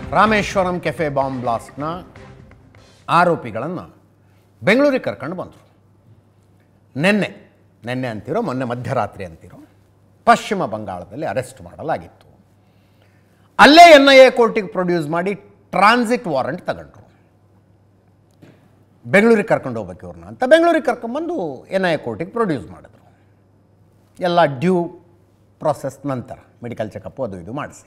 Rameswaram cafe bomb ಬ್ಲಾಸ್ಟ್ನ ಆರೋಪಿಗಳನ್ನು ಬೆಂಗಳೂರಿಗೆ ಕರ್ಕೊಂಡು ಬಂದರು. ನೆನ್ನೆ ಅಂತಿರೋ ಮೊನ್ನೆ ಮಧ್ಯರಾತ್ರಿ ಅಂತಿರೋ ಪಶ್ಚಿಮ ಬಂಗಾಳದಲ್ಲಿ ಅರೆಸ್ಟ್ ಮಾಡಲಾಗಿತ್ತು. ಅಲ್ಲೇ NIA ಕೋರ್ಟಿಗೆ ಪ್ರೊಡ್ಯೂಸ್ ಮಾಡಿ ಟ್ರಾನ್ಸಿಟ್ ವಾರೆಂಟ್ ತಗೊಂಡ್ರು. ಬೆಂಗಳೂರಿಗೆ ಕರ್ಕೊಂಡು ಹೋಗ್ಬೇಕು ಇವ್ರನ್ನ ಅಂತ ಬೆಂಗಳೂರಿಗೆ ಕರ್ಕೊಂಡ್ಬಂದು NIA ಕೋರ್ಟಿಗೆ ಪ್ರೊಡ್ಯೂಸ್ ಮಾಡಿದ್ರು. ಎಲ್ಲ ಡ್ಯೂ ಪ್ರಾಸೆಸ್ ನಂತರ ಮೆಡಿಕಲ್ ಚೆಕಪ್ ಅದು ಇದು ಮಾಡಿಸಿ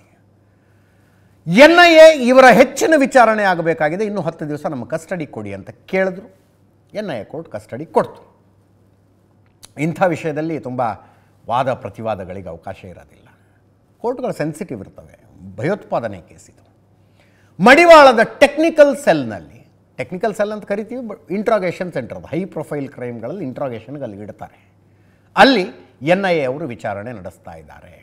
NIA ಇವರ ಹೆಚ್ಚಿನ ವಿಚಾರಣೆ ಆಗಬೇಕಾಗಿದೆ, ಇನ್ನೂ 10 ದಿವಸ ನಮ್ಮ ಕಸ್ಟಡಿ ಕೊಡಿ ಅಂತ ಕೇಳಿದ್ರು. NIA ಕೋರ್ಟ್ ಕಸ್ಟಡಿ ಕೊಡ್ತು. ಇಂಥ ವಿಷಯದಲ್ಲಿ ತುಂಬ ವಾದ ಪ್ರತಿವಾದಗಳಿಗೆ ಅವಕಾಶ ಇರೋದಿಲ್ಲ. ಕೋರ್ಟ್ಗಳು ಸೆನ್ಸಿಟಿವ್ ಇರ್ತವೆ. ಭಯೋತ್ಪಾದನೆ ಕೇಸ್ ಇದು. ಮಡಿವಾಳದ ಟೆಕ್ನಿಕಲ್ ಸೆಲ್ ಅಂತ ಕರಿತೀವಿ, ಇಂಟ್ರಾಗೇಷನ್ ಸೆಂಟರ್, ಹೈ ಪ್ರೊಫೈಲ್ ಕ್ರೈಮ್ಗಳಲ್ಲಿ ಇಂಟ್ರಾಗೇಷನ್ಗೆ ಅಲ್ಲಿ ಇಡ್ತಾರೆ. ಅಲ್ಲಿ NIA ಅವರು ವಿಚಾರಣೆ ನಡೆಸ್ತಾ ಇದ್ದಾರೆ.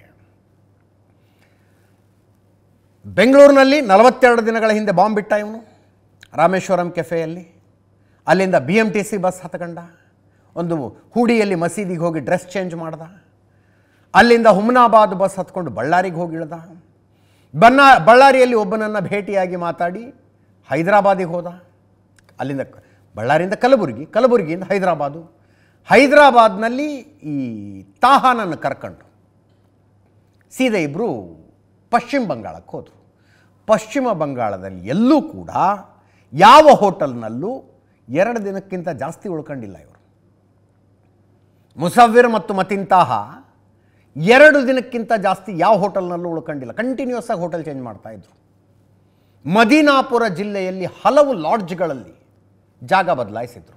ಬೆಂಗಳೂರಿನಲ್ಲಿ 42 ದಿನಗಳ ಹಿಂದೆ ಬಾಂಬ್ ಬಿಟ್ಟ ಇವನು ರಾಮೇಶ್ವರಂ ಕೆಫೆಯಲ್ಲಿ. ಅಲ್ಲಿಂದ BMTC ಬಸ್ ಹತ್ಕೊಂಡ, ಒಂದು ಹೂಡಿಯಲ್ಲಿ ಮಸೀದಿಗೆ ಹೋಗಿ ಡ್ರೆಸ್ ಚೇಂಜ್ ಮಾಡ್ದ. ಅಲ್ಲಿಂದ ಹುಮ್ನಾಬಾದ್ ಬಸ್ ಹತ್ಕೊಂಡು ಬಳ್ಳಾರಿಗೆ ಹೋಗಿ ಇಳ್ದ. ಬಳ್ಳಾರಿಯಲ್ಲಿ ಒಬ್ಬನನ್ನು ಭೇಟಿಯಾಗಿ ಮಾತಾಡಿ ಹೈದರಾಬಾದಿಗೆ ಹೋದ. ಅಲ್ಲಿಂದ ಬಳ್ಳಾರಿಯಿಂದ ಕಲಬುರಗಿಯಿಂದ ಹೈದರಾಬಾದ್ನಲ್ಲಿ ಈ ತಾಹಾನನ್ನು ಕರ್ಕೊಂಡು ಸೀದಾ ಇಬ್ಬರು ಪಶ್ಚಿಮ ಬಂಗಾಳಕ್ಕೆ ಹೋದರು. ಪಶ್ಚಿಮ ಬಂಗಾಳದಲ್ಲಿ ಎಲ್ಲೂ ಕೂಡ ಯಾವ ಹೋಟೆಲ್ನಲ್ಲೂ 2 ದಿನಕ್ಕಿಂತ ಜಾಸ್ತಿ ಉಳ್ಕೊಂಡಿಲ್ಲ ಇವರು. ಮುಸವ್ವಿರ್ ಮತ್ತು ಮತಿನ್ ತಾಹಾ 2 ದಿನಕ್ಕಿಂತ ಜಾಸ್ತಿ ಯಾವ ಹೋಟೆಲ್ನಲ್ಲೂ ಉಳ್ಕೊಂಡಿಲ್ಲ. ಕಂಟಿನ್ಯೂಸ್ ಆಗಿ ಹೋಟೆಲ್ ಚೇಂಜ್ ಮಾಡ್ತಾಯಿದ್ರು. ಮದೀನಾಪುರ ಜಿಲ್ಲೆಯಲ್ಲಿ ಹಲವು ಲಾಡ್ಜ್ಗಳಲ್ಲಿ ಜಾಗ ಬದಲಾಯಿಸಿದ್ರು.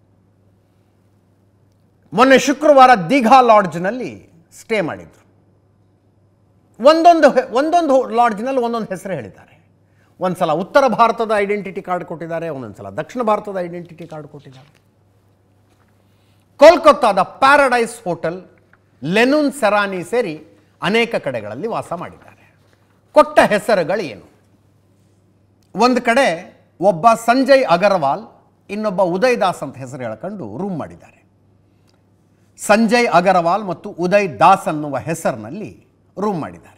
ಮೊನ್ನೆ ಶುಕ್ರವಾರ ದೀಘಾ ಲಾಡ್ಜ್ನಲ್ಲಿ ಸ್ಟೇ ಮಾಡಿದ್ರು. ಒಂದೊಂದು ಲಾಡ್ಜ್ನಲ್ಲಿ ಒಂದೊಂದು ಹೆಸರು ಹೇಳಿದ್ದಾರೆ. ಒಂದು ಸಲ ಉತ್ತರ ಭಾರತದ ಐಡೆಂಟಿಟಿ ಕಾರ್ಡ್ ಕೊಟ್ಟಿದ್ದಾರೆ, ಒಂದೊಂದು ಸಲ ದಕ್ಷಿಣ ಭಾರತದ ಐಡೆಂಟಿಟಿ ಕಾರ್ಡ್ ಕೊಟ್ಟಿದ್ದಾರೆ. ಕೋಲ್ಕತ್ತಾದ ಪ್ಯಾರಡೈಸ್ ಹೋಟೆಲ್, ಲೆನುನ್ ಸೆರಾನಿ ಸೇರಿ ಅನೇಕ ಕಡೆಗಳಲ್ಲಿ ವಾಸ ಮಾಡಿದ್ದಾರೆ. ಕೊಟ್ಟ ಹೆಸರುಗಳು ಏನು? ಒಂದು ಕಡೆ ಒಬ್ಬ ಸಂಜಯ್ ಅಗರ್ವಾಲ್, ಇನ್ನೊಬ್ಬ ಉದಯ್ ದಾಸ್ ಅಂತ ಹೆಸರು ಹೇಳ್ಕೊಂಡು ರೂಮ್ ಮಾಡಿದ್ದಾರೆ. ಸಂಜಯ್ ಅಗರ್ವಾಲ್ ಮತ್ತು ಉದಯ್ ದಾಸ್ ಅನ್ನುವ ಹೆಸರಿನಲ್ಲಿ ರೂಮ್ ಮಾಡಿದ್ದಾರೆ.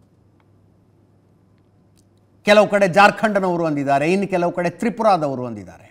ಕೆಲವು ಕಡೆ ಜಾರ್ಖಂಡ್ನವರು ಅಂದಿದ್ದಾರೆ, ಇನ್ನು ಕೆಲವು ಕಡೆ ತ್ರಿಪುರಾದವರು ಅಂದಿದ್ದಾರೆ.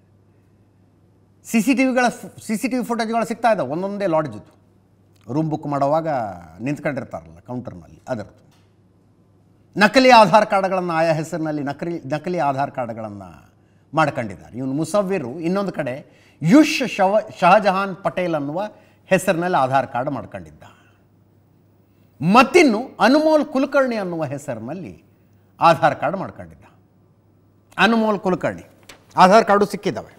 CCTV ಫುಟೇಜ್ಗಳು ಸಿಗ್ತಾ ಇದ್ದಾವೆ. ಒಂದೊಂದೇ ಲಾಡ್ಜದ್ದು ರೂಮ್ ಬುಕ್ ಮಾಡುವಾಗ ನಿಂತ್ಕೊಂಡಿರ್ತಾರಲ್ಲ ಕೌಂಟರ್ನಲ್ಲಿ, ಅದರದ್ದು ನಕಲಿ ಆಧಾರ್ ಕಾರ್ಡ್ಗಳನ್ನು ಆಯಾ ಹೆಸರಿನಲ್ಲಿ ನಕಲಿ ಆಧಾರ್ ಕಾರ್ಡ್ಗಳನ್ನು ಮಾಡ್ಕೊಂಡಿದ್ದಾರೆ. ಇವನು ಮುಸವ್ವಿರು ಇನ್ನೊಂದು ಕಡೆ ಶಹಜಹಾನ್ ಪಟೇಲ್ ಅನ್ನುವ ಹೆಸರಿನಲ್ಲಿ ಆಧಾರ್ ಕಾರ್ಡ್ ಮಾಡ್ಕೊಂಡಿದ್ದ. ಮತ್ತಿನ್ನು ಅನುಮೋಲ್ ಕುಲಕರ್ಣಿ ಅನ್ನುವ ಹೆಸರಿನಲ್ಲಿ ಆಧಾರ್ ಕಾರ್ಡ್ ಮಾಡ್ಕೊಂಡಿದ್ದ. ಅನುಮೋಲ್ ಕುಲಕರ್ಣಿ ಆಧಾರ್ ಕಾರ್ಡು ಸಿಕ್ಕಿದ್ದಾವೆ.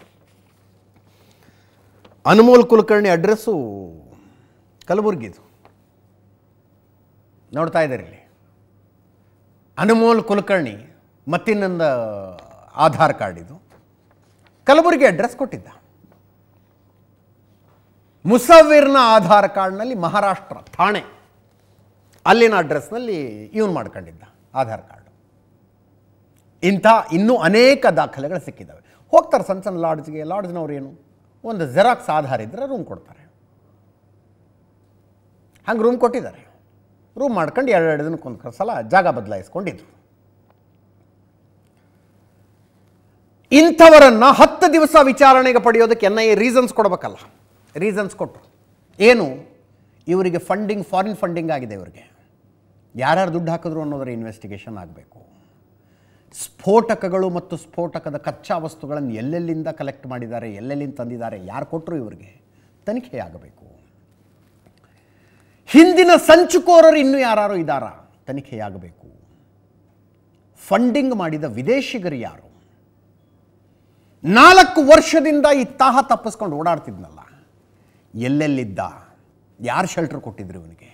ಅನುಮೋಲ್ ಕುಲಕರ್ಣಿ ಅಡ್ರೆಸ್ಸು ಕಲಬುರಗಿದು ನೋಡ್ತಾ ಇದ್ದಾರೆ ಇಲ್ಲಿ. ಅನುಮೋಲ್ ಕುಲಕರ್ಣಿ ಮತ್ತಿನ್ನೊಂದು ಆಧಾರ್ ಕಾರ್ಡ್ ಇದು ಕಲಬುರಗಿ ಅಡ್ರೆಸ್ ಕೊಟ್ಟಿದ್ದ. ಮುಸವ್ವಿರ್ನ ಆಧಾರ್ ಕಾರ್ಡ್ನಲ್ಲಿ ಮಹಾರಾಷ್ಟ್ರ ಥಾಣೆ ಅಲ್ಲಿನ ಅಡ್ರೆಸ್ನಲ್ಲಿ ಇವನು ಮಾಡ್ಕೊಂಡಿದ್ದ ಆಧಾರ್ ಕಾರ್ಡು. ಇಂಥ ಇನ್ನೂ ಅನೇಕ ದಾಖಲೆಗಳು ಸಿಕ್ಕಿದ್ದಾವೆ. ಹೋಗ್ತಾರೆ ಸಣ್ಣ ಸಣ್ಣ ಲಾಡ್ಜ್ಗೆ. ಲಾಡ್ಜ್ನವ್ರು ಏನು, ಒಂದು ಜೆರಾಕ್ಸ್ ಆಧಾರ್ ಇದ್ದರೆ ರೂಮ್ ಕೊಡ್ತಾರೆ. ಹಂಗೆ ರೂಮ್ ಕೊಟ್ಟಿದ್ದಾರೆ. ರೂಮ್ ಮಾಡ್ಕೊಂಡು 2 ದಿನಕ್ಕೊಂದು ಸಲ ಜಾಗ ಬದಲಾಯಿಸ್ಕೊಂಡಿದ್ರು. ಇಂಥವರನ್ನು 10 ದಿವಸ ವಿಚಾರಣೆಗೆ ಪಡೆಯೋದಕ್ಕೆ NIA ರೀಸನ್ಸ್ ಕೊಡಬೇಕಲ್ಲ. ರೀಸನ್ಸ್ ಕೊಟ್ಟರು. ಏನು? ಇವರಿಗೆ ಫಾರಿನ್ ಫಂಡಿಂಗ್ ಆಗಿದೆ. ಇವರಿಗೆ ಯಾರ್ಯಾರು ದುಡ್ಡು ಹಾಕಿದ್ರು ಅನ್ನೋದರ ಇನ್ವೆಸ್ಟಿಗೇಷನ್ ಆಗಬೇಕು. ಸ್ಫೋಟಕಗಳು ಮತ್ತು ಸ್ಫೋಟಕದ ಕಚ್ಚಾ ವಸ್ತುಗಳನ್ನು ಎಲ್ಲೆಲ್ಲಿಂದ ಕಲೆಕ್ಟ್ ಮಾಡಿದ್ದಾರೆ, ಎಲ್ಲೆಲ್ಲಿಂದ ತಂದಿದ್ದಾರೆ, ಯಾರು ಕೊಟ್ಟರು ಇವರಿಗೆ ತನಿಖೆ ಆಗಬೇಕು. ಹಿಂದಿನ ಸಂಚುಕೋರರು ಇನ್ನೂ ಯಾರು ಇದ್ದಾರಾ ತನಿಖೆಯಾಗಬೇಕು. ಫಂಡಿಂಗ್ ಮಾಡಿದ ವಿದೇಶಿಗರು ಯಾರು? 4 ವರ್ಷದಿಂದ ಈ ತಾಹ ತಪ್ಪಿಸ್ಕೊಂಡು ಓಡಾಡ್ತಿದ್ನಲ್ಲ, ಎಲ್ಲೆಲ್ಲಿದ್ದ? ಯಾರು ಶೆಲ್ಟರ್ ಕೊಟ್ಟಿದ್ರು ಇವನಿಗೆ?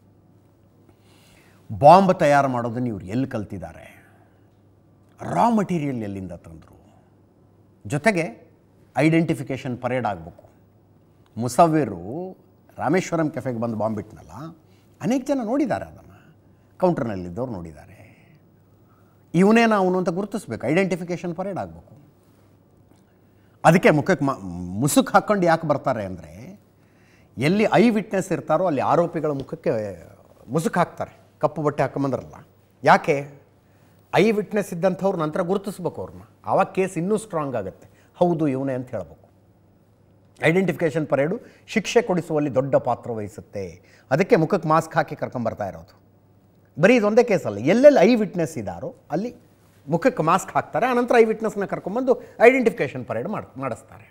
ಬಾಂಬ್ ತಯಾರು ಮಾಡೋದನ್ನು ಇವ್ರು ಎಲ್ಲಿ ಕಲ್ತಿದ್ದಾರೆ? ರಾ ಮಟೀರಿಯಲ್ ಎಲ್ಲಿಂದ ತಂದರು? ಜೊತೆಗೆ ಐಡೆಂಟಿಫಿಕೇಷನ್ ಪರೇಡ್ ಆಗಬೇಕು. ಮುಸವ್ವಿರು ರಾಮೇಶ್ವರಂ ಕೆಫೆಗೆ ಬಂದು ಬಾಂಬ್ ಬಿಟ್ನಲ್ಲ, ಅನೇಕ ಜನ ನೋಡಿದ್ದಾರೆ, ಅದನ್ನು ಕೌಂಟರ್ನಲ್ಲಿದ್ದವ್ರು ನೋಡಿದ್ದಾರೆ. ಇವನೇನ ಅವನು ಅಂತ ಗುರುತಿಸ್ಬೇಕು. ಐಡೆಂಟಿಫಿಕೇಷನ್ ಪರೇಡ್ ಆಗಬೇಕು. ಅದಕ್ಕೆ ಮುಖಕ್ಕೆ ಮುಸುಕು ಹಾಕ್ಕೊಂಡು ಯಾಕೆ ಬರ್ತಾರೆ ಅಂದರೆ, ಎಲ್ಲಿ ಐ ವಿಟ್ನೆಸ್ ಇರ್ತಾರೋ ಅಲ್ಲಿ ಆರೋಪಿಗಳ ಮುಖಕ್ಕೆ ಮುಸುಕು ಹಾಕ್ತಾರೆ. ಕಪ್ಪು ಬಟ್ಟೆ ಹಾಕೊಂಬಂದ್ರಲ್ಲ, ಯಾಕೆ? ಐ ವಿಟ್ನೆಸ್ ಇದ್ದಂಥವ್ರು ನಂತರ ಗುರುತಿಸ್ಬೇಕು ಅವ್ರನ್ನ. ಆವಾಗ ಕೇಸ್ ಇನ್ನೂ ಸ್ಟ್ರಾಂಗ್ ಆಗುತ್ತೆ, ಹೌದು ಇವನೇ ಅಂತ ಹೇಳಬೇಕು. ಐಡೆಂಟಿಫಿಕೇಷನ್ ಪರೇಡು ಶಿಕ್ಷೆ ಕೊಡಿಸುವಲ್ಲಿ ದೊಡ್ಡ ಪಾತ್ರ ವಹಿಸುತ್ತೆ. ಅದಕ್ಕೆ ಮುಖಕ್ಕೆ ಮಾಸ್ಕ್ ಹಾಕಿ ಕರ್ಕೊಂಬರ್ತಾ ಇರೋದು. ಬರೀ ಇದೊಂದೇ ಕೇಸಲ್ಲ, ಎಲ್ಲೆಲ್ಲಿ ಐ ವಿಟ್ನೆಸ್ ಇದ್ದಾರೋ ಅಲ್ಲಿ ಮುಖಕ್ಕೆ ಮಾಸ್ಕ್ ಹಾಕ್ತಾರೆ, ಆನಂತರ ಐ ವಿಟ್ನೆಸ್ನ ಕರ್ಕೊಂಬಂದು ಐಡೆಂಟಿಫಿಕೇಷನ್ ಪರೇಡ್ ಮಾಡಿಸ್ತಾರೆ.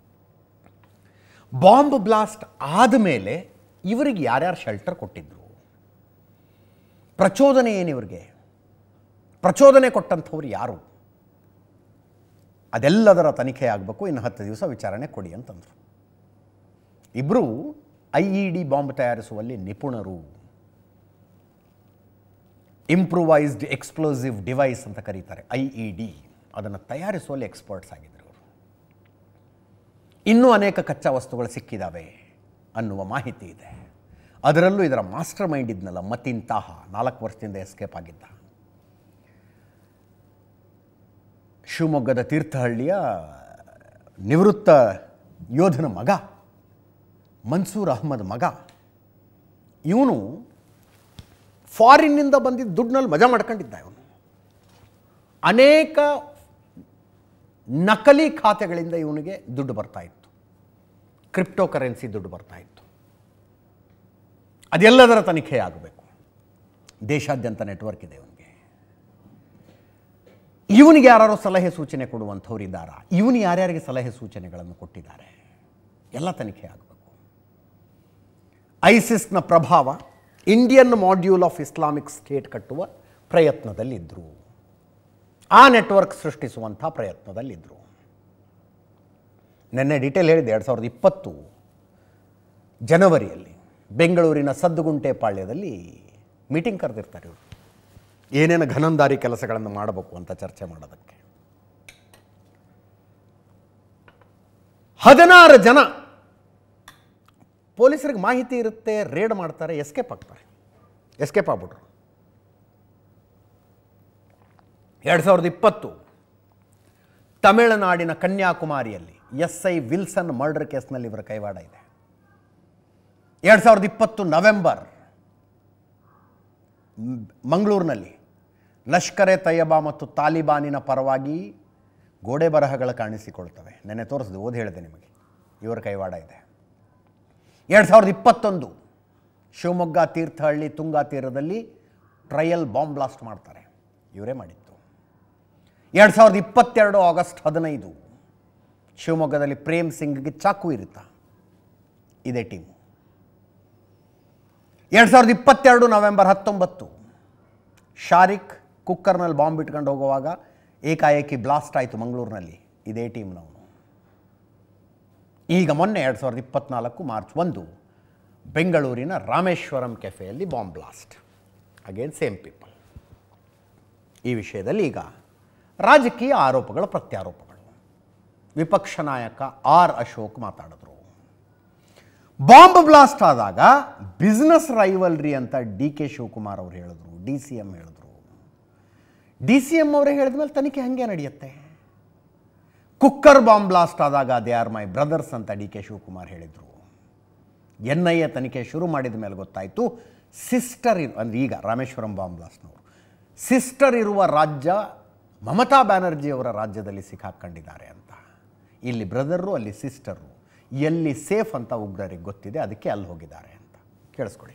ಬಾಂಬ್ ಬ್ಲಾಸ್ಟ್ ಆದಮೇಲೆ ಇವರಿಗೆ ಯಾರ್ಯಾರು ಶೆಲ್ಟರ್ ಕೊಟ್ಟಿದ್ರು, ಪ್ರಚೋದನೆ ಏನು, ಇವರಿಗೆ ಪ್ರಚೋದನೆ ಕೊಟ್ಟಂಥವ್ರು ಯಾರು, ಅದೆಲ್ಲದರ ತನಿಖೆ ಆಗಬೇಕು. ಇನ್ನು 10 ದಿವಸ ವಿಚಾರಣೆ ಕೊಡಿ ಅಂತಂದರು. ಇಬ್ಬರು IED ಬಾಂಬ್ ತಯಾರಿಸುವಲ್ಲಿ ನಿಪುಣರು, ಇಂಪ್ರೂವೈಸ್ಡ್ ಎಕ್ಸ್ಪ್ಲೋಸಿವ್ ಡಿವೈಸ್ ಅಂತ ಕರೀತಾರೆ IED, ಅದನ್ನು ತಯಾರಿಸುವಲ್ಲಿ ಎಕ್ಸ್ಪರ್ಟ್ಸ್ ಆಗಿದ್ದರು ಅವರು. ಇನ್ನೂ ಅನೇಕ ಕಚ್ಚಾ ವಸ್ತುಗಳು ಸಿಕ್ಕಿದ್ದಾವೆ ಅನ್ನುವ ಮಾಹಿತಿ ಇದೆ. ಅದರಲ್ಲೂ ಇದರ ಮಾಸ್ಟರ್ ಮೈಂಡ್ ಇದ್ನಲ್ಲ ಮತಿನ್ ತಾಹ, 4 ವರ್ಷದಿಂದ ಎಸ್ಕೇಪ್ ಆಗಿದ್ದ, ಶಿವಮೊಗ್ಗದ ತೀರ್ಥಹಳ್ಳಿಯ ನಿವೃತ್ತ ಯೋಧನ ಮಗ, ಮನ್ಸೂರ್ ಅಹ್ಮದ್ ಮಗ. ಇವನು ಫಾರಿನ್ನಿಂದ ಬಂದಿದ್ದ ದುಡ್ಡಿನಲ್ಲಿ ಮಜಾ ಮಾಡ್ಕೊಂಡಿದ್ದ. ಇವನು ಅನೇಕ ನಕಲಿ ಖಾತೆಗಳಿಂದ ಇವನಿಗೆ ದುಡ್ಡು ಬರ್ತಾ ಇತ್ತು, ಕ್ರಿಪ್ಟೋ ಕರೆನ್ಸಿ ದುಡ್ಡು ಬರ್ತಾ ಇತ್ತು. ಅದೆಲ್ಲದರ ತನಿಖೆ ಆಗಬೇಕು. ದೇಶಾದ್ಯಂತ ನೆಟ್ವರ್ಕ್ ಇದೆ ಇವನಿಗೆ. ಇವನಿಗೆ ಯಾರು ಸಲಹೆ ಸೂಚನೆ ಕೊಡುವಂಥವ್ರು ಇದ್ದಾರಾ, ಇವನು ಯಾರ್ಯಾರಿಗೆ ಸಲಹೆ ಸೂಚನೆಗಳನ್ನು ಕೊಟ್ಟಿದ್ದಾರೆ, ಎಲ್ಲ ತನಿಖೆ ಆಗಬೇಕು. ಐಸಿಸ್ನ ಪ್ರಭಾವ Indian module of Islamic State ಕಟ್ಟುವ ಪ್ರಯತ್ನದಲ್ಲಿದ್ದರು, ಆ ನೆಟ್ವರ್ಕ್ ಸೃಷ್ಟಿಸುವಂಥ ಪ್ರಯತ್ನದಲ್ಲಿದ್ದರು. ನೆನ್ನೆ ಡೀಟೇಲ್ ಹೇಳಿದೆ, 2020 ಜನವರಿಯಲ್ಲಿ ಬೆಂಗಳೂರಿನ ಸದ್ದುಗುಂಟೆ ಪಾಳ್ಯದಲ್ಲಿ ಮೀಟಿಂಗ್ ಕರೆದಿರ್ತಾರೆ ಇವರು, ಏನೇನು ಘನಂದಾರಿ ಕೆಲಸಗಳನ್ನು ಮಾಡಬೇಕು ಅಂತ ಚರ್ಚೆ ಮಾಡೋದಕ್ಕೆ. 16 ಜನ ಪೊಲೀಸರಿಗೆ ಮಾಹಿತಿ ಇರುತ್ತೆ, ರೇಡ್ ಮಾಡ್ತಾರೆ, ಎಸ್ಕೇಪ್ ಆಗ್ತಾರೆ. ಎಸ್ಕೇಪ್ ಆಗ್ಬಿಟ್ರು. 2020 ತಮಿಳುನಾಡಿನ ಕನ್ಯಾಕುಮಾರಿಯಲ್ಲಿ SI ವಿಲ್ಸನ್ ಮರ್ಡರ್ ಕೇಸ್ನಲ್ಲಿ ಇವರ ಕೈವಾಡ ಇದೆ. 2020 ನವೆಂಬರ್ ಮಂಗಳೂರಿನಲ್ಲಿ ಲಷ್ಕರ್ ಎ ತಯ್ಯಬಾ ಮತ್ತು ತಾಲಿಬಾನಿನ ಪರವಾಗಿ ಗೋಡೆ ಬರಹಗಳು ಕಾಣಿಸಿಕೊಳ್ತವೆ. ನೆನ್ನೆ ತೋರಿಸಿದೆ, ಓದಿ ಹೇಳಿದೆ ನಿಮಗೆ, ಇವರ ಕೈವಾಡ ಇದೆ. 2021 ಶಿವಮೊಗ್ಗ ತೀರ್ಥಹಳ್ಳಿ ತುಂಗಾ ತೀರದಲ್ಲಿ ಟ್ರಯಲ್ ಬಾಂಬ್ ಬ್ಲಾಸ್ಟ್ ಮಾಡ್ತಾರೆ, ಇವರೇ ಮಾಡಿತ್ತು. 2022 ಆಗಸ್ಟ್ 15 ಶಿವಮೊಗ್ಗದಲ್ಲಿ ಪ್ರೇಮ್ ಸಿಂಗ್ಗೆ ಚಾಕು ಇರುತ್ತಾ, ಇದೇ ಟೀಮು. 2022 ನವೆಂಬರ್ 19 ಶಾರಿಕ್ ಕುಕ್ಕರ್ನಲ್ಲಿ ಬಾಂಬ್ ಇಟ್ಕೊಂಡು ಹೋಗುವಾಗ ಏಕಾಏಕಿ ಬ್ಲಾಸ್ಟ್ ಆಯಿತು ಮಂಗಳೂರಿನಲ್ಲಿ, ಇದೇ ಟೀಮ್ನವನು. ಈಗ ಮೊನ್ನೆ 2024 ಮಾರ್ಚ್ 1 ಬೆಂಗಳೂರಿನ ರಾಮೇಶ್ವರಂ ಕೆಫೆಯಲ್ಲಿ bomb blast, again same people. ಈ ವಿಷಯದಲ್ಲಿ ಈಗ ರಾಜಕೀಯ ಆರೋಪಗಳ ಪ್ರತ್ಯಾರೋಪಗಳು. ವಿಪಕ್ಷ ನಾಯಕ R ಅಶೋಕ್ ಮಾತಾಡಿದ್ರು. ಬಾಂಬ್ ಬ್ಲಾಸ್ಟ್ ಆದಾಗ ಬಿಸ್ನೆಸ್ ರೈವಲ್ರಿ ಅಂತ DK ಶಿವಕುಮಾರ್ ಅವರು ಹೇಳಿದ್ರು, DCM ಹೇಳಿದ್ರು. DCM ಅವರೇ ಹೇಳಿದ ಮೇಲೆ ತನಿಖೆ ಹಾಗೆ ನಡೆಯುತ್ತೆ. ಕುಕ್ಕರ್ ಬಾಂಬ್ ಬ್ಲಾಸ್ಟ್ ಆದಾಗ ದೇ ಆರ್ ಮೈ ಬ್ರದರ್ಸ್ ಅಂತ DK ಶಿವಕುಮಾರ್ ಹೇಳಿದರು. NIA ತನಿಖೆ ಶುರು ಮಾಡಿದ ಮೇಲೆ ಗೊತ್ತಾಯಿತು ಸಿಸ್ಟರ್ ಅಂದರೆ ಈಗ ರಾಮೇಶ್ವರಂ ಬಾಂಬ್ ಬ್ಲಾಸ್ಟ್ನವರು ಸಿಸ್ಟರ್ ಇರುವ ರಾಜ್ಯ ಮಮತಾ ಬ್ಯಾನರ್ಜಿಯವರ ರಾಜ್ಯದಲ್ಲಿ ಸಿಕ್ಕಾಕೊಂಡಿದ್ದಾರೆ ಅಂತ. ಇಲ್ಲಿ ಬ್ರದರು, ಅಲ್ಲಿ ಸಿಸ್ಟರು, ಎಲ್ಲಿ ಸೇಫ್ ಅಂತ ಉಗ್ರರಿಗೆ ಗೊತ್ತಿದೆ, ಅದಕ್ಕೆ ಅಲ್ಲಿ ಹೋಗಿದ್ದಾರೆ ಅಂತ. ಕೇಳಿಸ್ಕೊಡಿ.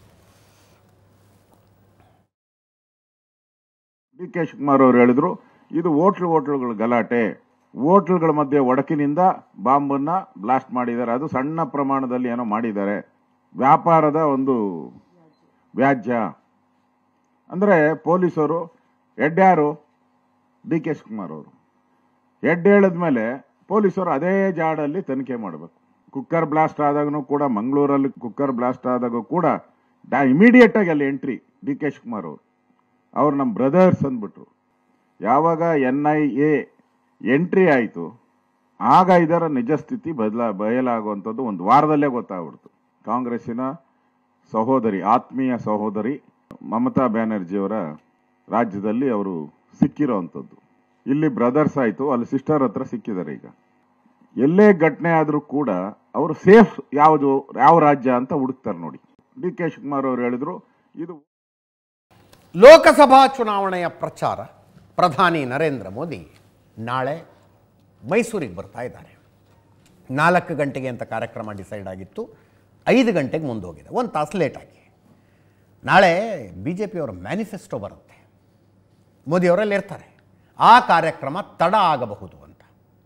DK ಶಿವಕುಮಾರ್ ಅವರು ಹೇಳಿದ್ರು, ಇದು ಹೋಟ್ಲುಗಳ ಗಲಾಟೆ, ಹೋಟ್ಲುಗಳ ಮಧ್ಯೆ ಒಡಕಿನಿಂದ ಬಾಂಬನ್ನ ಬ್ಲಾಸ್ಟ್ ಮಾಡಿದ್ದಾರೆ, ಅದು ಸಣ್ಣ ಪ್ರಮಾಣದಲ್ಲಿ ಏನೋ ಮಾಡಿದ್ದಾರೆ, ವ್ಯಾಪಾರದ ಒಂದು ವ್ಯಾಜ್ಯ ಅಂದ್ರೆ ಪೊಲೀಸರು ಹೆಡ್ಯಾರು DK ಶಿವಕುಮಾರ್ ಅವರು ಹೆಡ್ ಹೇಳಿದ್ಮೇಲೆ ಪೊಲೀಸರು ಅದೇ ಜಾಡಲ್ಲಿ ತನಿಖೆ ಮಾಡಬೇಕು. ಕುಕ್ಕರ್ ಬ್ಲಾಸ್ಟ್ ಆದಾಗೂ ಕೂಡ, ಮಂಗಳೂರಲ್ಲಿ ಕುಕ್ಕರ್ ಬ್ಲಾಸ್ಟ್ ಆದಾಗ ಕೂಡ ಇಮಿಡಿಯೇಟ್ ಆಗಿ ಅಲ್ಲಿ ಎಂಟ್ರಿ DK ಶಿವಕುಮಾರ್ ಅವ್ರು ನಮ್ಮ ಬ್ರದರ್ಸ್ ಅಂದ್ಬಿಟ್ರು. ಯಾವಾಗ NIA ಎಂಟ್ರಿ ಆಯಿತು ಆಗ ಇದರ ನಿಜ ಸ್ಥಿತಿ ಬಯಲಾಗುವಂಥದ್ದು ಒಂದು ವಾರದಲ್ಲೇ ಗೊತ್ತಾಗ್ಬಿಡ್ತು. ಕಾಂಗ್ರೆಸ್ಸಿನ ಸಹೋದರಿ, ಆತ್ಮೀಯ ಸಹೋದರಿ ಮಮತಾ ಬ್ಯಾನರ್ಜಿಯವರ ರಾಜ್ಯದಲ್ಲಿ ಅವರು ಸಿಕ್ಕಿರೋವಂಥದ್ದು. ಇಲ್ಲಿ ಬ್ರದರ್ಸ್ ಆಯಿತು, ಅಲ್ಲಿ ಸಿಸ್ಟರ್ ಹತ್ರ ಸಿಕ್ಕಿದ್ದಾರೆ. ಈಗ ಎಲ್ಲೇ ಘಟನೆ ಆದರೂ ಕೂಡ ಅವರು ಸೇಫ್ ಯಾವ ರಾಜ್ಯ ಅಂತ ಹುಡುಕ್ತಾರೆ ನೋಡಿ. DK ಶಿವಕುಮಾರ್ ಅವರು ಹೇಳಿದ್ರು, ಇದು ಲೋಕಸಭಾ ಚುನಾವಣೆಯ ಪ್ರಚಾರ ಪ್ರಧಾನಿ ನರೇಂದ್ರ ಮೋದಿ ನಾಳೆ ಮೈಸೂರಿಗೆ ಬರ್ತಾ ಇದ್ದಾರೆ. 4 ಗಂಟೆಗೆ ಅಂತ ಕಾರ್ಯಕ್ರಮ ಡಿಸೈಡ್ ಆಗಿತ್ತು, 5 ಗಂಟೆಗೆ ಮುಂದೋಗಿದೆ, 1 ತಾಸು ಲೇಟಾಗಿ. ನಾಳೆ ಬಿ ಜೆ ಪಿಯವರ ಮ್ಯಾನಿಫೆಸ್ಟೋ ಬರುತ್ತೆ, ಮೋದಿಯವರಲ್ಲಿ ಇರ್ತಾರೆ. ಆ ಕಾರ್ಯಕ್ರಮ ತಡ ಆಗಬಹುದು ಅಂತ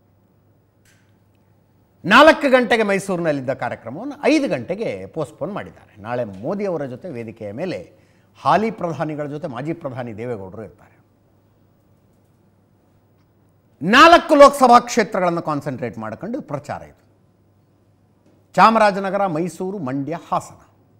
4 ಗಂಟೆಗೆ ಮೈಸೂರಿನಲ್ಲಿದ್ದ ಕಾರ್ಯಕ್ರಮವನ್ನು 5 ಗಂಟೆಗೆ ಪೋಸ್ಟ್ಪೋನ್ ಮಾಡಿದ್ದಾರೆ. ನಾಳೆ ಮೋದಿಯವರ ಜೊತೆ ವೇದಿಕೆಯ ಮೇಲೆ ಹಾಲಿ ಪ್ರಧಾನಿಗಳ ಜೊತೆ ಮಾಜಿ ಪ್ರಧಾನಿ ದೇವೇಗೌಡರು ಇರ್ತಾರೆ. 4 ಲೋಕಸಭಾ ಕ್ಷೇತ್ರಗಳನ್ನು ಕಾನ್ಸಂಟ್ರೇಟ್ ಮಾಡಿಕೊಂಡು ಪ್ರಚಾರ ಇದು. ಚಾಮರಾಜನಗರ, ಮೈಸೂರು, ಮಂಡ್ಯ, ಹಾಸನ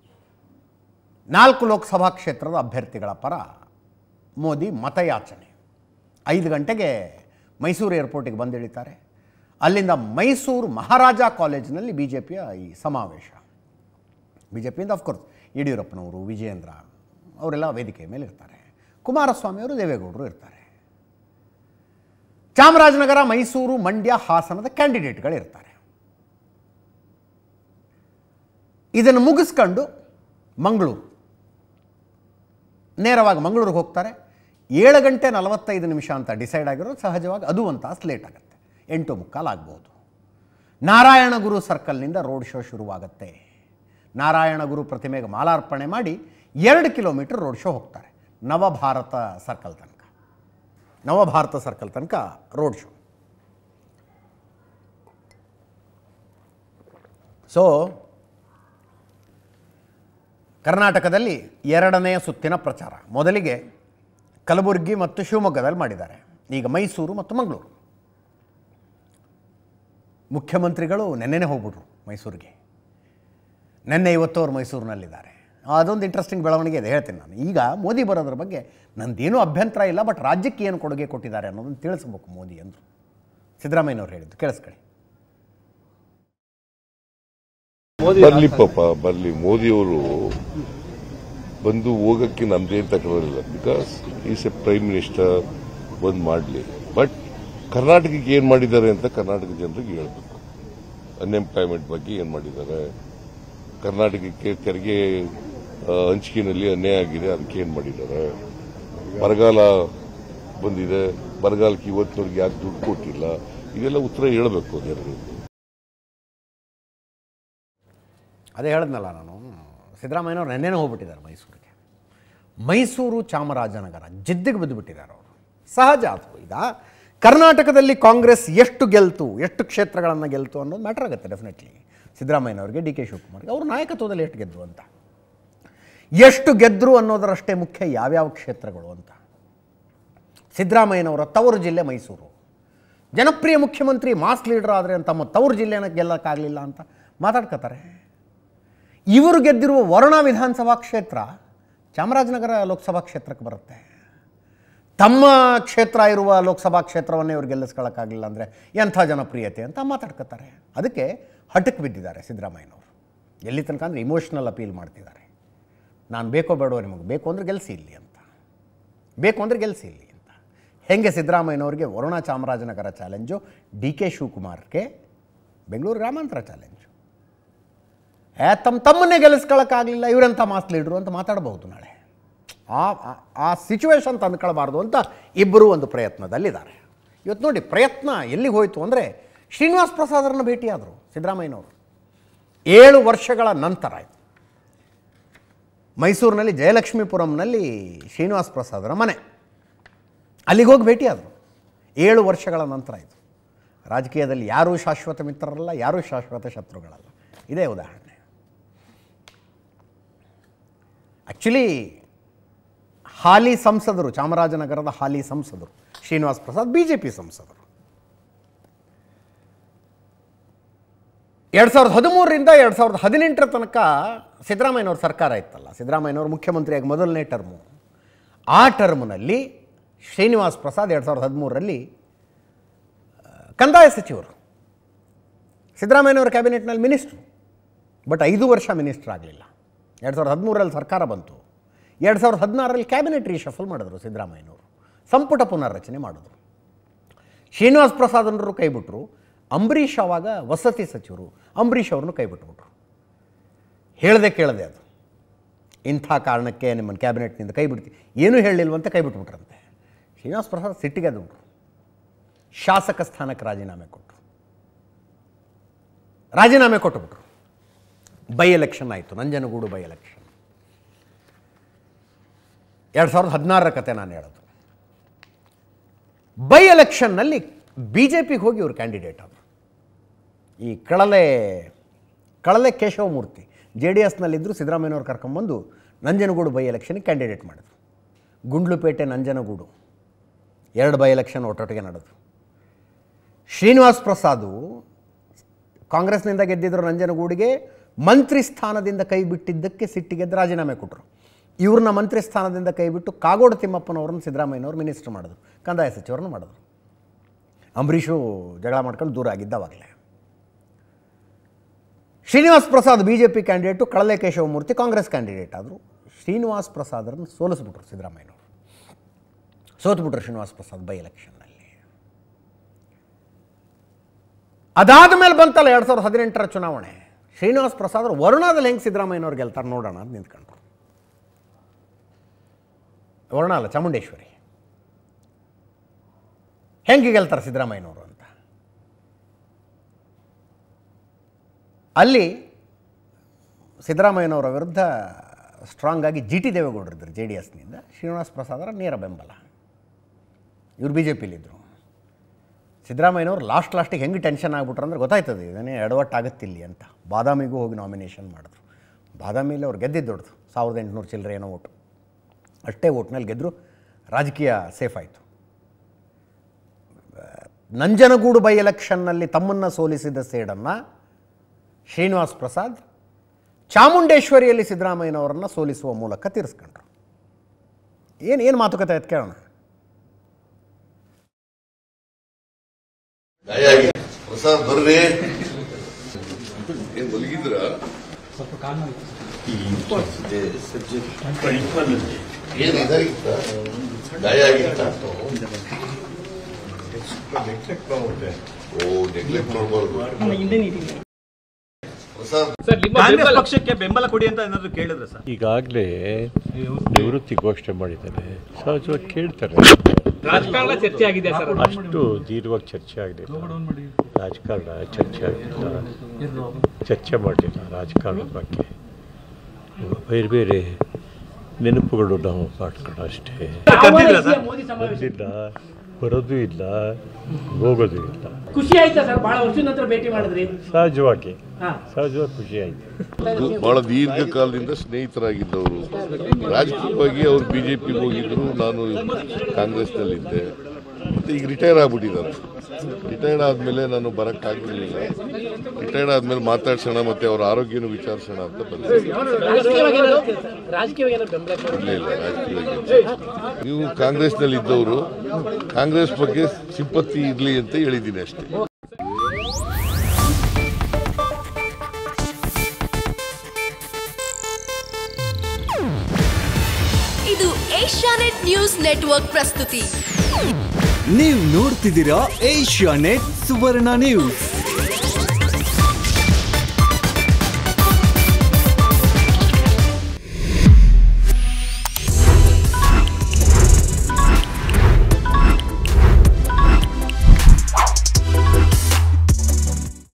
4 ಲೋಕಸಭಾ ಕ್ಷೇತ್ರದ ಅಭ್ಯರ್ಥಿಗಳ ಪರ ಮೋದಿ ಮತಯಾಚನೆ. 5 ಗಂಟೆಗೆ ಮೈಸೂರು ಏರ್ಪೋರ್ಟಿಗೆ ಬಂದಿಳಿತಾರೆ. ಅಲ್ಲಿಂದ ಮೈಸೂರು ಮಹಾರಾಜ ಕಾಲೇಜಿನಲ್ಲಿ ಬಿ ಜೆ ಪಿಯ ಈ ಸಮಾವೇಶ. ಬಿ ಜೆ ಪಿಯಿಂದ ಅಫ್ಕೋರ್ಸ್ ಯಡಿಯೂರಪ್ಪನವರು, ವಿಜಯೇಂದ್ರ ಅವರೆಲ್ಲ ವೇದಿಕೆಯ ಮೇಲೆ ಇರ್ತಾರೆ. ಕುಮಾರಸ್ವಾಮಿಯವರು, ದೇವೇಗೌಡರು ಇರ್ತಾರೆ. ಚಾಮರಾಜನಗರ, ಮೈಸೂರು, ಮಂಡ್ಯ, ಹಾಸನದ ಕ್ಯಾಂಡಿಡೇಟ್ಗಳಿರ್ತಾರೆ. ಇದನ್ನು ಮುಗಿಸ್ಕೊಂಡು ಮಂಗಳೂರು, ನೇರವಾಗಿ ಮಂಗಳೂರಿಗೆ ಹೋಗ್ತಾರೆ. 7 ಗಂಟೆ 45 ನಿಮಿಷ ಅಂತ ಡಿಸೈಡ್ ಆಗಿರೋದು. ಸಹಜವಾಗಿ ಅದು 1 ತಾಸು ಲೇಟ್ ಆಗುತ್ತೆ, 8:45 ಆಗ್ಬೋದು. ನಾರಾಯಣಗುರು ಸರ್ಕಲ್ನಿಂದ ರೋಡ್ ಶೋ ಶುರುವಾಗುತ್ತೆ. ನಾರಾಯಣಗುರು ಪ್ರತಿಮೆಗೆ ಮಾಲಾರ್ಪಣೆ ಮಾಡಿ 2 ಕಿಲೋಮೀಟರ್ ರೋಡ್ ಶೋ ಹೋಗ್ತಾರೆ. ನವಭಾರತ ಸರ್ಕಲ್ ತನಕ ರೋಡ್ ಶೋ. ಸೊ ಕರ್ನಾಟಕದಲ್ಲಿ 2ನೇ ಸುತ್ತಿನ ಪ್ರಚಾರ. ಮೊದಲಿಗೆ ಕಲಬುರಗಿ ಮತ್ತು ಶಿವಮೊಗ್ಗದಲ್ಲಿ ಮಾಡಿದ್ದಾರೆ. ಈಗ ಮೈಸೂರು ಮತ್ತು ಮಂಗಳೂರು. ಮುಖ್ಯಮಂತ್ರಿಗಳು ನೆನ್ನೆನೇ ಹೋಗ್ಬಿಟ್ರು ಮೈಸೂರಿಗೆ. ನೆನ್ನೆ ಇವತ್ತು ಅವರು ಮೈಸೂರಿನಲ್ಲಿದ್ದಾರೆ. ಅದೊಂದು ಇಂಟ್ರೆಸ್ಟಿಂಗ್ ಬೆಳವಣಿಗೆ ಇದೆ, ಹೇಳ್ತೀನಿ ನಾನು. ಈಗ ಮೋದಿ ಬರೋದ್ರ ಬಗ್ಗೆ ನಂದೇನೂ ಅಭ್ಯಂತರ ಇಲ್ಲ, ಬಟ್ ರಾಜ್ಯಕ್ಕೆ ಏನು ಕೊಡುಗೆ ಕೊಟ್ಟಿದ್ದಾರೆ ಅನ್ನೋದನ್ನು ತಿಳಿಸ್ಬೇಕು ಮೋದಿ ಅಂದರು. ಸಿದ್ದರಾಮಯ್ಯನವ್ರು ಹೇಳಿದ್ದು ಕೇಳಿಸ್ಕೊಳ್ಳಿ. ಬರ್ಲಿ ಪಾಪ, ಬರ್ಲಿ. ಮೋದಿಯವರು ಬಂದು ಹೋಗಕ್ಕೆ ನಮ್ದೇನು ತಕರಾರಿಲ್ಲ. Because is a prime minister, ಬಂದು ಮಾಡಲಿ. ಬಟ್ ಕರ್ನಾಟಕಕ್ಕೆ ಏನು ಮಾಡಿದ್ದಾರೆ ಅಂತ ಕರ್ನಾಟಕ ಜನರಿಗೆ ಹೇಳಬೇಕು. ಅನ್ಎಂಪ್ಲಾಯ್ಮೆಂಟ್ ಬಗ್ಗೆ ಏನು ಮಾಡಿದ್ದಾರೆ, ಕರ್ನಾಟಕಕ್ಕೆ ತೆರಿಗೆ ಹಂಚಿಕೆಯಲ್ಲಿ ಅನ್ಯಾಯ ಆಗಿದೆ, ಅದಕ್ಕೆ ಏನು ಮಾಡಿದ್ದಾರೆ, ಬರಗಾಲ ಬಂದಿದೆ, ಬರಗಾಲಕ್ಕೆ ಇವತ್ತಿನವ್ರಿಗೆ ಯಾಕೆ ದುಡ್ಡು ಕೊಟ್ಟಿಲ್ಲ, ಇದೆಲ್ಲ ಉತ್ತರ ಹೇಳಬೇಕು ಜನರಿಗೆ. ಅದೇ ಹೇಳಿದ್ನಲ್ಲ ನಾನು, ಸಿದ್ದರಾಮಯ್ಯನವ್ರು ನೆನ್ನೆನೇ ಹೋಗ್ಬಿಟ್ಟಿದ್ದಾರೆ ಮೈಸೂರಿಗೆ. ಮೈಸೂರು, ಚಾಮರಾಜನಗರ ಜಿದ್ದಿಗೆ ಬಿದ್ದುಬಿಟ್ಟಿದ್ದಾರೆ ಅವರು. ಸಹಜ ಅದು. ಈಗ ಕರ್ನಾಟಕದಲ್ಲಿ ಕಾಂಗ್ರೆಸ್ ಎಷ್ಟು ಗೆಲ್ತು, ಎಷ್ಟು ಕ್ಷೇತ್ರಗಳನ್ನು ಗೆಲ್ತು ಅನ್ನೋದು ಮ್ಯಾಟರ್ ಆಗುತ್ತೆ ಡೆಫಿನೆಟ್ಲಿ. ಸಿದ್ದರಾಮಯ್ಯನವ್ರಿಗೆ, ಡಿ ಕೆ ಶಿವಕುಮಾರ್ಗೆ ಅವರು ನಾಯಕತ್ವದಲ್ಲಿ ಎಷ್ಟು ಗೆದ್ದರು ಅಂತ, ಎಷ್ಟು ಗೆದ್ದರು ಅನ್ನೋದರಷ್ಟೇ ಮುಖ್ಯ ಯಾವ್ಯಾವ ಕ್ಷೇತ್ರಗಳು ಅಂತ. ಸಿದ್ದರಾಮಯ್ಯನವರ ತವರು ಜಿಲ್ಲೆ ಮೈಸೂರು. ಜನಪ್ರಿಯ ಮುಖ್ಯಮಂತ್ರಿ, ಮಾಸ್ ಲೀಡರ್ ಆದರೆ ತಮ್ಮ ತವರು ಜಿಲ್ಲೆನ ಗೆಲ್ಲಕ್ಕಾಗಲಿಲ್ಲ ಅಂತ ಮಾತಾಡ್ಕೋತಾರೆ. ಇವರು ಗೆದ್ದಿರುವ ವರುಣ ವಿಧಾನಸಭಾ ಕ್ಷೇತ್ರ ಚಾಮರಾಜನಗರ ಲೋಕಸಭಾ ಕ್ಷೇತ್ರಕ್ಕೆ ಬರುತ್ತೆ. ತಮ್ಮ ಕ್ಷೇತ್ರ ಇರುವ ಲೋಕಸಭಾ ಕ್ಷೇತ್ರವನ್ನೇ ಇವ್ರು ಗೆಲ್ಲಿಸ್ಕೊಳ್ಳೋಕ್ಕಾಗಲಿಲ್ಲ ಅಂದರೆ ಎಂಥ ಜನಪ್ರಿಯತೆ ಅಂತ ಮಾತಾಡ್ಕೋತಾರೆ. ಅದಕ್ಕೆ ಹಠಕ್ಕೆ ಬಿದ್ದಿದ್ದಾರೆ ಸಿದ್ದರಾಮಯ್ಯನವರು. ಎಲ್ಲಿ ತನಕ ಅಂದರೆ ಇಮೋಷ್ನಲ್ ಅಪೀಲ್ ಮಾಡ್ತಿದ್ದಾರೆ. ನಾನು ಬೇಕೋ ಬೇಡೋ, ನಿಮಗೆ ಬೇಕು ಅಂದರೆ ಗೆಲ್ಲಿಸಿ ಇಲ್ಲಿ ಅಂತ, ಬೇಕು ಅಂದರೆ ಗೆಲ್ಲಿಸಿ ಇಲ್ಲಿ ಅಂತ. ಹೆಂಗೆ ಸಿದ್ದರಾಮಯ್ಯನವ್ರಿಗೆ Varuna Chamarajanagar challenge, D K ಶಿವಕುಮಾರ್ಗೆ ಬೆಂಗಳೂರು ಗ್ರಾಮಾಂತರ ಚಾಲೆಂಜು. ತಮ್ಮನ್ನೇ ಗೆಲ್ಲಿಸ್ಕೊಳ್ಳೋಕ್ಕಾಗಲಿಲ್ಲ, ಇವರೆಂಥ ಮಾಸ್ ಲೀಡ್ರು ಅಂತ ಮಾತಾಡಬಹುದು ನಾಳೆ. ಆ ಸಿಚುವೇಶನ್ ತಂದುಕೊಳ್ಬಾರ್ದು ಅಂತ ಇಬ್ಬರು ಒಂದು ಪ್ರಯತ್ನದಲ್ಲಿದ್ದಾರೆ. ಇವತ್ತು ನೋಡಿ ಪ್ರಯತ್ನ ಎಲ್ಲಿಗೆ ಹೋಯಿತು ಅಂದರೆ, ಶ್ರೀನಿವಾಸ್ ಪ್ರಸಾದರನ್ನು ಭೇಟಿಯಾದರು ಸಿದ್ದರಾಮಯ್ಯನವರು 7 ವರ್ಷಗಳ ನಂತರ. ಆಯಿತು ಮೈಸೂರಿನಲ್ಲಿ ಜಯಲಕ್ಷ್ಮೀಪುರಂನಲ್ಲಿ ಶ್ರೀನಿವಾಸ್ ಪ್ರಸಾದರ ಮನೆ, ಅಲ್ಲಿಗೆ ಹೋಗಿ ಭೇಟಿಯಾದರು. 7 ವರ್ಷಗಳ ನಂತರ ಆಯಿತು. ರಾಜಕೀಯದಲ್ಲಿ ಯಾರೂ ಶಾಶ್ವತ ಮಿತ್ರರಲ್ಲ, ಯಾರೂ ಶಾಶ್ವತ ಶತ್ರುಗಳಲ್ಲ. ಇದೇ ಉದಾಹರಣೆ. ಆ್ಯಕ್ಚುಲಿ ಹಾಲಿ ಸಂಸದರು, ಚಾಮರಾಜನಗರದ ಹಾಲಿ ಸಂಸದರು Srinivas Prasad B J P ಸಂಸದರು. 2013ರಿಂದ 2018 ತನಕ ಸಿದ್ದರಾಮಯ್ಯನವ್ರ ಸರ್ಕಾರ ಇತ್ತಲ್ಲ, ಸಿದ್ದರಾಮಯ್ಯನವರು ಮುಖ್ಯಮಂತ್ರಿಯಾಗಿ ಮೊದಲನೇ ಟರ್ಮು. ಆ ಟರ್ಮ್ನಲ್ಲಿ ಶ್ರೀನಿವಾಸ್ ಪ್ರಸಾದ್ 2013ರಲ್ಲಿ ಕಂದಾಯ ಸಚಿವರು, ಸಿದ್ದರಾಮಯ್ಯನವರ ಕ್ಯಾಬಿನೆಟ್ನಲ್ಲಿ ಮಿನಿಸ್ಟ್ರು. ಬಟ್ 5 ವರ್ಷ ಮಿನಿಸ್ಟರ್ ಆಗಲಿಲ್ಲ. 2013ರಲ್ಲಿ ಸರ್ಕಾರ ಬಂತು. 2016ರಲ್ಲಿ ಕ್ಯಾಬಿನೆಟ್ ರೀಶಫಲ್ ಮಾಡಿದ್ರು ಸಿದ್ದರಾಮಯ್ಯನವರು, ಸಂಪುಟ ಪುನರ್ರಚನೆ ಮಾಡಿದ್ರು. ಶ್ರೀನಿವಾಸ್ ಪ್ರಸಾದನವರು ಕೈಬಿಟ್ರು. ಅಂಬರೀಷ್ ಆವಾಗ ವಸತಿ ಸಚಿವರು, ಅಂಬರೀಷ್ ಅವ್ರನ್ನು ಕೈಬಿಟ್ಬಿಟ್ರು. ಹೇಳದೆ ಕೇಳದೆ ಅದು. ಇಂಥ ಕಾರಣಕ್ಕೆ ನಿಮ್ಮನ್ನು ಕ್ಯಾಬಿನೆಟ್ನಿಂದ ಕೈ ಬಿಡ್ತೀವಿ, ಏನೂ ಹೇಳಲಿಲ್ವಂತೆ ಕೈ ಬಿಟ್ಬಿಟ್ರಂತೆ. ಶ್ರೀನಿವಾಸ್ ಪ್ರಸಾದ್ ಸಿಟ್ಟಿಗೆ ಎದ್ಬಿಟ್ರು, ಶಾಸಕ ಸ್ಥಾನಕ್ಕೆ ರಾಜೀನಾಮೆ ಕೊಟ್ಟುಬಿಟ್ರು. ಬೈ ಎಲೆಕ್ಷನ್ ಆಯಿತು, ನಂಜನಗೂಡು ಬೈ ಎಲೆಕ್ಷನ್. 2016 ಕತೆ ನಾನು ಹೇಳೋದು. ಬೈ ಎಲೆಕ್ಷನ್ನಲ್ಲಿ BJPಗೆ ಹೋಗಿ ಇವರು ಕ್ಯಾಂಡಿಡೇಟ್ ಆದರು. ಈ ಕಳಲೆ ಕೇಶವಮೂರ್ತಿ JDSನಲ್ಲಿದ್ದರು, ಸಿದ್ದರಾಮಯ್ಯನವ್ರು ಕರ್ಕೊಂಬಂದು ನಂಜನಗೂಡು ಬೈ ಎಲೆಕ್ಷನ್ಗೆ ಕ್ಯಾಂಡಿಡೇಟ್ ಮಾಡಿದ್ರು. ಗುಂಡ್ಲುಪೇಟೆ ನಂಜನಗೂಡು 2 ಬೈ ಎಲೆಕ್ಷನ್ ಒಟ್ಟೊಟ್ಟಿಗೆ ನಡೆದು. ಶ್ರೀನಿವಾಸ್ ಪ್ರಸಾದು ಕಾಂಗ್ರೆಸ್ನಿಂದ ಗೆದ್ದಿದ್ದರು ನಂಜನಗೂಡಿಗೆ, ಮಂತ್ರಿ ಸ್ಥಾನದಿಂದ ಕೈ ಬಿಟ್ಟಿದ್ದಕ್ಕೆ ಸಿಟ್ಟಿಗೆದ್ದು ರಾಜೀನಾಮೆ ಕೊಟ್ಟರು. ಇವ್ರನ್ನ ಮಂತ್ರಿ ಸ್ಥಾನದಿಂದ ಕೈ ಬಿಟ್ಟು ಕಾಗೋಡು ತಿಮ್ಮಪ್ಪನವ್ರನ್ನ ಸಿದ್ದರಾಮಯ್ಯನವರು ಮಿನಿಸ್ಟರ್ ಮಾಡಿದ್ರು, ಕಂದಾಯ ಸಚಿವರನ್ನು ಮಾಡಿದ್ರು. ಅಂಬರೀಷು ಜಗಳ ಮಾಡ್ಕೊಂಡು ದೂರ ಆಗಿದ್ದವಾಗಲೇ. Srinivas Prasad BJP candidate, Kalale Keshavamurthy Congress candidate ಆದರು. ಶ್ರೀನಿವಾಸ್ ಪ್ರಸಾದರನ್ನು ಸೋಲಿಸ್ಬಿಟ್ರು ಸಿದ್ದರಾಮಯ್ಯನವರು, ಸೋತ್ಬಿಟ್ರು ಶ್ರೀನಿವಾಸ್ ಪ್ರಸಾದ್ ಬೈ ಎಲೆಕ್ಷನ್ನಲ್ಲಿ. ಅದಾದ ಮೇಲೆ ಬಂತಲ್ಲ 2018 ಚುನಾವಣೆ, ಶ್ರೀನಿವಾಸ್ ಪ್ರಸಾದ್ ವರುಣಾದಲ್ಲಿ ಹೆಂಗೆ ಸಿದ್ದರಾಮಯ್ಯನವ್ರು ಗೆಲ್ತಾರೆ ನೋಡೋಣ ಅಂತ ನಿಂತ್ಕೊಂಡ್ರು. ವರ್ಣ ಅಲ್ಲ, ಚಾಮುಂಡೇಶ್ವರಿ. ಹೆಂಗೆ ಗೆಲ್ತಾರೆ ಸಿದ್ದರಾಮಯ್ಯನವರು ಅಂತ. ಅಲ್ಲಿ ಸಿದ್ದರಾಮಯ್ಯನವರ ವಿರುದ್ಧ ಸ್ಟ್ರಾಂಗ್ ಆಗಿ GT ದೇವೇಗೌಡರಿದ್ದರು JDSನಿಂದ, ಶ್ರೀನಿವಾಸ್ ಪ್ರಸಾದರ ನೇರ ಬೆಂಬಲ. ಇವರು BJPಲಿದ್ದರು. ಸಿದ್ದರಾಮಯ್ಯನವರು ಲಾಸ್ಟಿಗೆ ಹೆಂಗೆ ಟೆನ್ಷನ್ ಆಗಿಬಿಟ್ರು ಅಂದರೆ ಗೊತ್ತಾಯ್ತದೆ ಇದನ್ನೇ ಎಡವಟ್ಟಾಗುತ್ತಿಲ್ಲಿ ಅಂತ. ಬಾದಾಮಿಗೂ ಹೋಗಿ ನಾಮಿನೇಷನ್ ಮಾಡಿದ್ರು. ಬಾದಾಮಿಲಿ ಅವ್ರು ಗೆದ್ದಿದ್ದು ದೊಡ್ಡದು, 1800 ಚಿಲ್ಲರೆ ಏನೋ ಓಟು, ಅಷ್ಟೇ ಓಟ್ನಲ್ಲಿ ಗೆದ್ದರು. ರಾಜಕೀಯ ಸೇಫ್ ಆಯಿತು. ನಂಜನಗೂಡು ಬೈ ಎಲೆಕ್ಷನ್ನಲ್ಲಿ ತಮ್ಮನ್ನು ಸೋಲಿಸಿದ ಸೇಡನ್ನು ಶ್ರೀನಿವಾಸ್ ಪ್ರಸಾದ್ ಚಾಮುಂಡೇಶ್ವರಿಯಲ್ಲಿ ಸಿದ್ದರಾಮಯ್ಯನವರನ್ನು ಸೋಲಿಸುವ ಮೂಲಕ ತೀರಿಸ್ಕೊಂಡ್ರು. ಏನು ಮಾತುಕತೆ ಆಯ್ತು ಕೇಳೋಣ. ಪ್ರಸಾದ್ ಬರ್ರಿ, ಏನ್ ಮಲಗಿದ್ರ? ಏನ್ ಇದಾಗಿತ್ತ? ಗಾಯ ಆಗಿತ್ತ? ಓ, ನೆಗ್ಲೆಕ್ಟ್ ಮಾಡಬಾರ್ದು. ಕಾಂಗ್ರೆಸ್ ಪಕ್ಷಕ್ಕೆ ಬೆಂಬಲ ಕೊಡಿ ಅಂತ ಏನಾದ್ರು ಕೇಳಿದ್ರೆ ಸರ್? ಈಗಾಗಲೇ ನಿವೃತ್ತಿ ಘೋಷಣೆ ಮಾಡಿದ್ದಾರೆ, ಸಹಜವಾಗಿ ಕೇಳ್ತಾರೆ. ರಾಜಕಾರಣ ಚರ್ಚೆ ಆಗಿದೆ ಸರ್, ಅಷ್ಟು ದೀರ್ಘವಾಗಿ ಚರ್ಚೆ ಆಗಲಿಲ್ಲ. ರಾಜಕಾರಣ ಚರ್ಚೆ ಆಗಲಿಲ್ಲ, ಚರ್ಚೆ ಮಾಡಲಿಲ್ಲ ರಾಜಕಾರಣದ ಬಗ್ಗೆ. ಬೇರೆ ಬೇರೆ ನೆನಪುಗಳು ನಾವು ಮಾಡ್ಕೊಂಡು ಅಷ್ಟೇ. ಬಂದಿಲ್ಲ, ಬರೋದು ಇಲ್ಲ, ಹೋಗೋದು ಇಲ್ಲ. ಖುಷಿ ಆಯ್ತಾ ಸರ್? ಬಹಳ ವರ್ಷದ ನಂತರ ಭೇಟಿ ಮಾಡಿದ್ರಿ. ಸಹಜವಾಗಿ ಖುಷಿ ಆಯ್ತು. ಬಹಳ ದೀರ್ಘಕಾಲದಿಂದ ಸ್ನೇಹಿತರಾಗಿದ್ದವರು. ರಾಜಕೀಯವಾಗಿ ಅವರು BJPಗೆ ಹೋಗಿದ್ರು, ನಾನು ಕಾಂಗ್ರೆಸ್ನಲ್ಲಿದ್ದೆ. ಮತ್ತು ಈಗ ರಿಟೈರ್ ಆಗ್ಬಿಟ್ಟಿದ್ದಾರೆ. ರಿಟೈರ್ಡ್ ಆದಮೇಲೆ ನಾನು ಬರೋಕ್ಕಾಗಿರಲಿಲ್ಲ. ರಿಟೈರ್ಡ್ ಆದಮೇಲೆ ಮಾತಾಡ್ಸೋಣ ಮತ್ತು ಅವ್ರ ಆರೋಗ್ಯನೂ ವಿಚಾರಿಸೋಣ ಅಂತ ಬಂದೆ. ನೀವು ಕಾಂಗ್ರೆಸ್ನಲ್ಲಿ ಇದ್ದವರು, ಕಾಂಗ್ರೆಸ್ ಬಗ್ಗೆ ಸಿಂಪತ್ತಿ ಇರಲಿ ಅಂತ ಹೇಳಿದ್ದೀನಿ ಅಷ್ಟೇ. ಇದು ಏಷ್ಯಾನೆಟ್ ನ್ಯೂಸ್ ನೆಟ್ವರ್ಕ್ ಪ್ರಸ್ತುತಿ. ನೀವು ನೋಡ್ತಿದ್ದೀರಾ ಏಷ್ಯಾನೆಟ್ ಸುವರ್ಣ ನ್ಯೂಸ್.